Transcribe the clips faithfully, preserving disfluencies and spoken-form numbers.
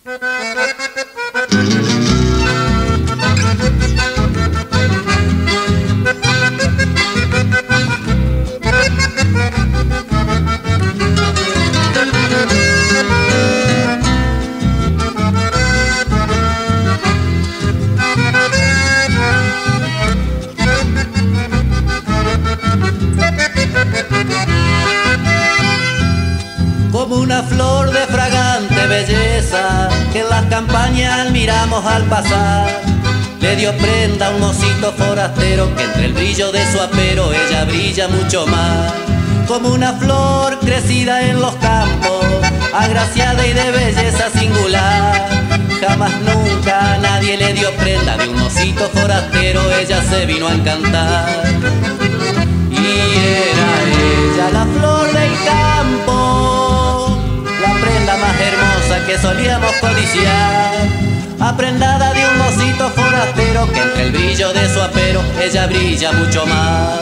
Como una flor de fragante belleza que en las campañas miramos al pasar, le dio prenda a un mocito forastero que entre el brillo de su apero ella brilla mucho más. Como una flor crecida en los campos, agraciada y de belleza singular, jamás nunca nadie le dio prenda de un mocito forastero, ella se vino a encantar. Y era ella la flor del campo, la prenda más hermosa que solíamos codiciar, aprendada de un mocito forastero que entre el brillo de su apero ella brilla mucho más.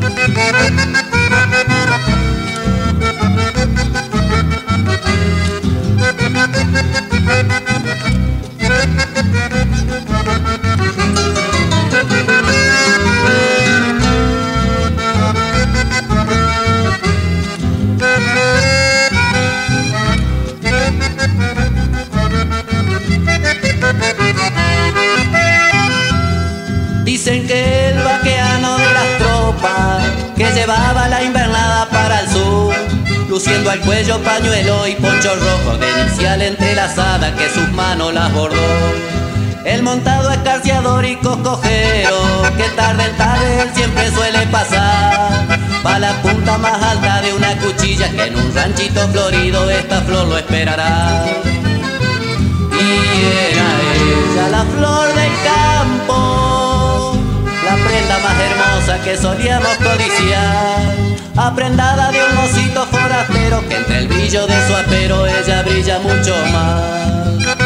Dicen que el vaqueano de las tropas que llevaba la invernada para el sur, luciendo al cuello pañuelo y poncho rojo de inicial entrelazada que sus manos las bordó. El montado escarciador y coscojero que tarde en tarde él siempre suele pasar pa' la punta más alta de una cuchilla que en un ranchito florido esta flor lo esperará. Y era ella la flor del campo, la prenda más hermosa que solíamos codiciar, aprendada de un mocito forastero que entre el brillo de su apero ella brilla mucho más.